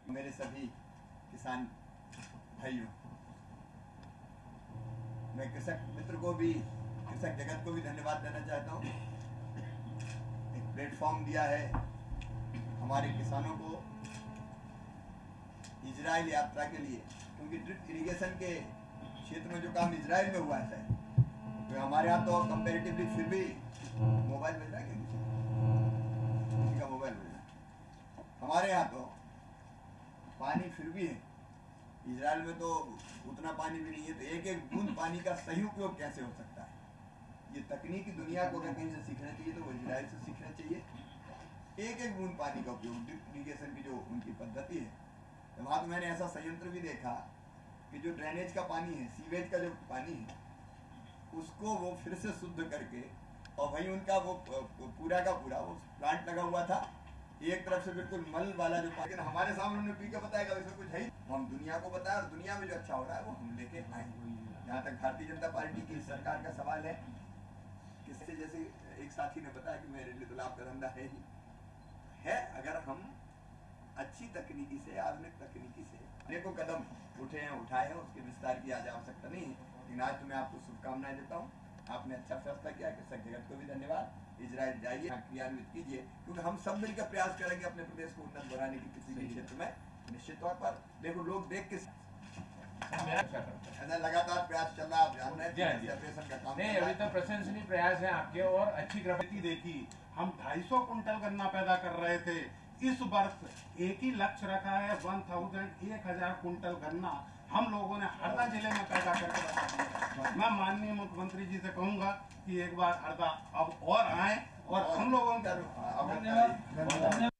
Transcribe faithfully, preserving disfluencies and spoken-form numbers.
मेरे सभी किसान भाइयों, मैं कृषक मित्र को भी, कृषक जगत को भी धन्यवाद देना चाहता हूँ। एक प्लेटफॉर्म दिया है हमारे किसानों को इजराइल यात्रा के लिए, क्योंकि ड्रिप इरिगेशन के क्षेत्र में जो काम इजराइल में हुआ है तो हमारे यहाँ तो कंपैरेटिवली फिर भी मोबाइल मिल रहा है, किसी का मोबाइल मिल रहा है, हमारे यहाँ तो पानी फिर भी है। इजराइल में तो उतना पानी भी नहीं है, तो एक एक बूंद पानी का सही उपयोग कैसे हो सकता है, ये तकनीकी दुनिया को अगर कहीं से सीखना चाहिए तो वो इजराइल से सीखना चाहिए। एक एक बूंद पानी का उपयोग, ड्रिप इरिगेशन की जो उनकी पद्धति है, तो वहाँ तो मैंने ऐसा संयंत्र भी देखा कि जो ड्रेनेज का पानी है, सीवेज का जो पानी है, उसको वो फिर से शुद्ध करके, और वहीं उनका वो पूरा का पूरा वो प्लांट लगा हुआ था, एक तरफ से बिल्कुल मल वाला जो पानी, हमारे सामने उन्होंने पी के बताया इसमें कुछ है ही, हम दुनिया को बताया और दुनिया में जो अच्छा हो रहा है वो हम लेके आए। जहाँ तक भारतीय जनता पार्टी की सरकार का सवाल है, किससे जैसे एक साथी ने बताया कि मेरे लिए तो लाभ का धंधा है ही है, अगर हम अच्छी तकनीकी से, आधुनिक तकनीकी से अनेकों कदम उठे हैं, उठाए हैं, उसके विस्तार की आज आवश्यकता नहीं है, लेकिन आज तो मैं आपको शुभकामनाएं देता हूँ। आपने अच्छा फैसला किया, कृषक जगत को भी धन्यवाद। इजराइल जाइए, क्रियान्वित कीजिए, क्योंकि हम सब मिलकर प्रयास करेंगे अपने प्रदेश को उन्नत बनाने की किसी भी क्षेत्र में। निश्चित तौर पर देखो, लोग देख के ऐसा लगातार प्रयास चल रहा है, आप जान रहे हैं का काम नहीं, अभी तो प्रशंसनीय प्रयास है आपके और अच्छी प्रगति देखी। हम ढाई सौ कुंटल गन्ना पैदा कर रहे थे, इस वर्ष एक ही लक्ष्य रखा है, वन थाउजेंड एक हजार कुंटल गन्ना हम लोगों ने हरदा जिले में पैदा करके रखा है। मैं माननीय मुख्यमंत्री जी से कहूंगा कि एक बार हरदा अब और आए और हम लोगों का